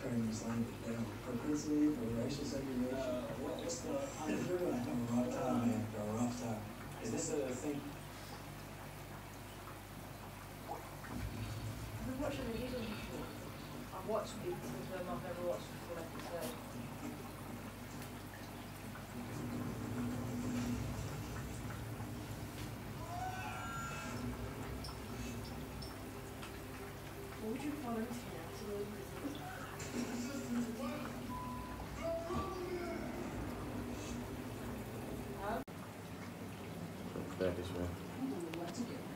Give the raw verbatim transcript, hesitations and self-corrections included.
describing this language, you know, propensity for racial segregation. Uh, what, what's the, I mean, you're gonna have a rough time, man, for a rough time. Is this a thing? I've been watching the news before. I've watched people of them, I've never watched the full episode. What would you volunteer to do? That is right.